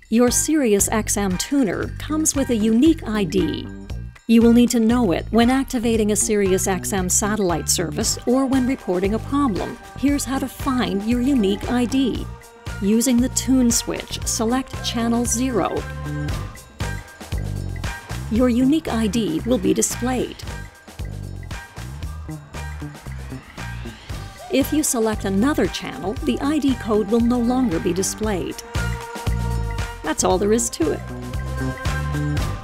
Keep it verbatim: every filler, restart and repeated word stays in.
Your SiriusXM Tuner comes with a unique I D. You will need to know it when activating a SiriusXM satellite service or when reporting a problem. Here's how to find your unique I D. Using the Tune switch, select Channel zero. Your unique I D will be displayed. If you select another channel, the I D code will no longer be displayed. That's all there is to it.